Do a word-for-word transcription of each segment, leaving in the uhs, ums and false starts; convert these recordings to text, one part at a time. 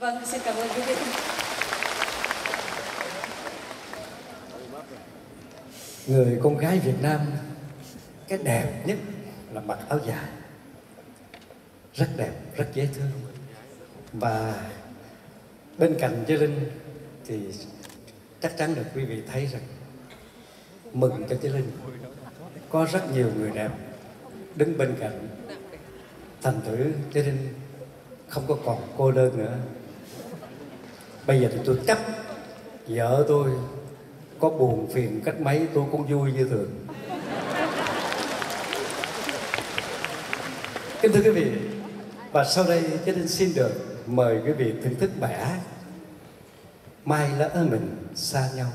Vâng, xin cảm ơn quý vị. Người con gái Việt Nam cái đẹp nhất là mặc áo dài, rất đẹp, rất dễ thương. Và bên cạnh Chí Linh thì chắc chắn được quý vị thấy rằng mừng cho Chí Linh có rất nhiều người đẹp đứng bên cạnh, thành thử Chí Linh không có còn cô đơn nữa. Bây giờ thì tôi chấp vợ tôi có buồn phiền cách mấy tôi cũng vui như thường. Kính thưa quý vị, và sau đây Chí Linh xin được mời quý vị thưởng thức bài hát Mai lỡ mình xa nhau.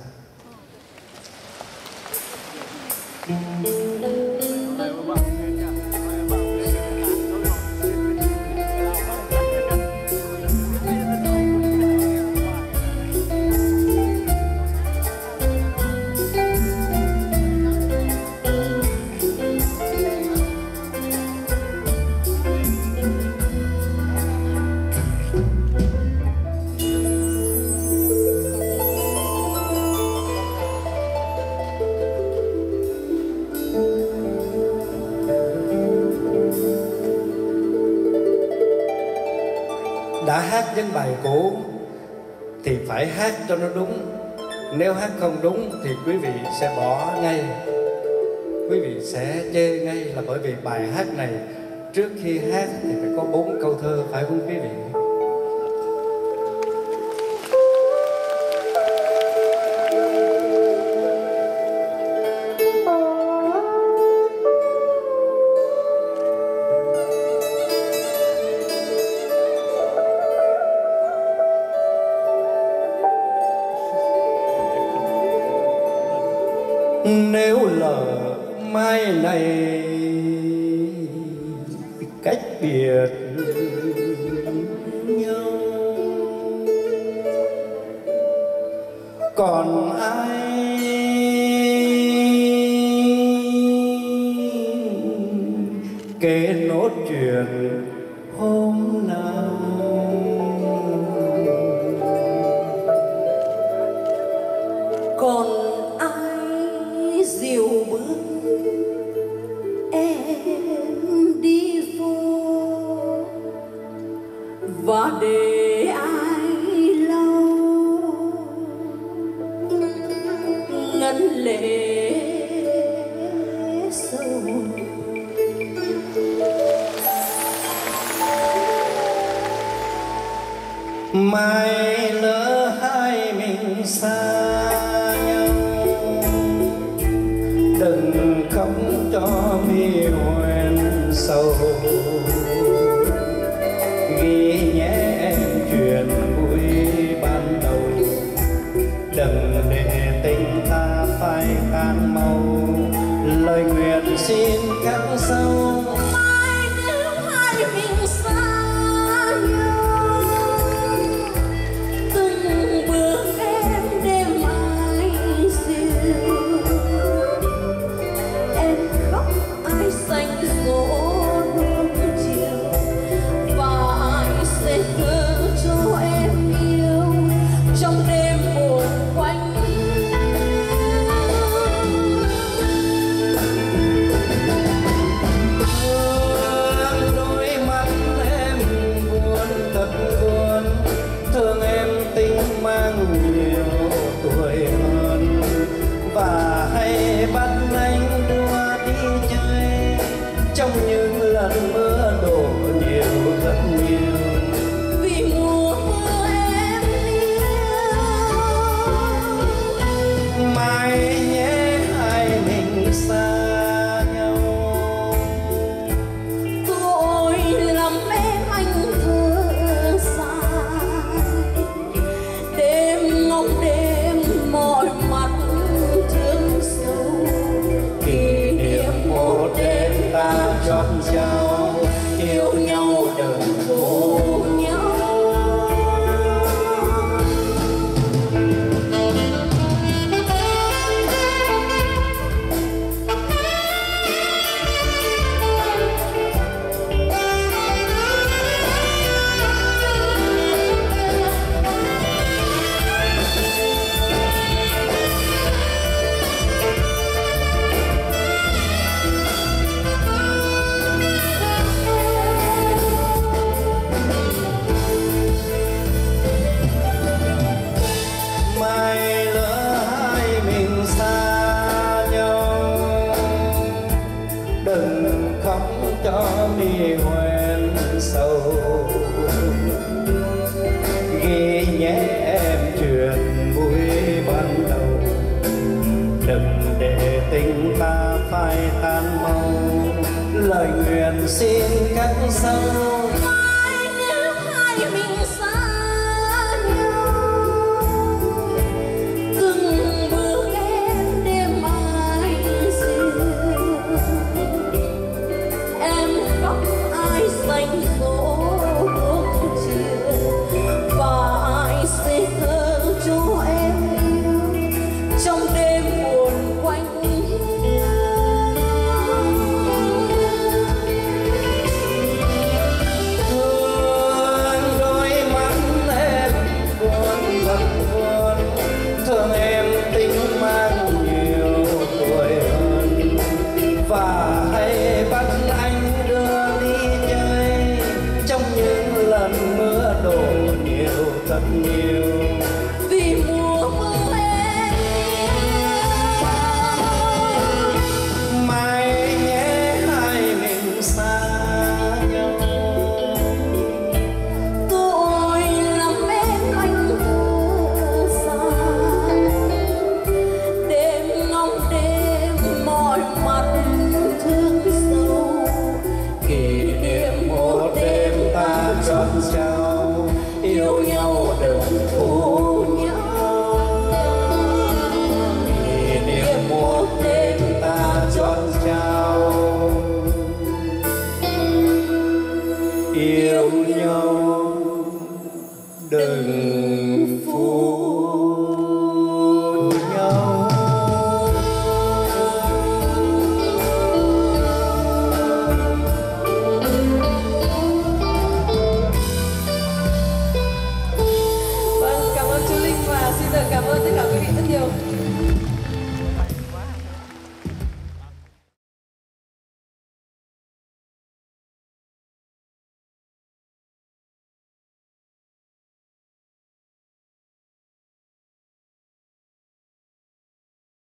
Đã hát những bài cũ thì phải hát cho nó đúng. Nếu hát không đúng thì quý vị sẽ bỏ ngay, quý vị sẽ chê ngay, là bởi vì bài hát này trước khi hát thì phải có bốn câu thơ, phải không quý vị? Nếu lỡ mai này cách biệt nhau, còn ai kể nốt chuyện hôm nào? Còn ai dìu bước em đi phố, và để ai lau ngân lệ sâu? Mai lỡ hai mình xa nhau, đừng khóc cho mi hoen sầu, ghi nhé em chuyện vui ban đầu, đừng để tình ta phai tan mau, lời nguyện xin khắc sâu. Mai nếu hai mình xa nhau, từng bước em đêm ai dịu, em khóc ai xanh dỗ nước chiều, và ai sẽ thơ cho em yêu trong đêm buồn quanh. Đôi mắt em buồn thật buồn, thương em tình mang nhiều tuổi hơn, và hay bắt anh đua đi chơi trong những lần mưa đổ nhiều rất nhiều. Vì mùa mưa em yêu, Mai nhé hai mình xa nhau, tôi làm em anh thơ dài, đêm ngóng đêm mong phải tàn màu. Lời nguyện xin các dâu